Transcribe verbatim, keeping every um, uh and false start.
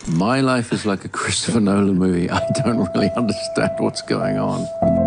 My life is like a Christopher Nolan movie. I don't really understand what's going on.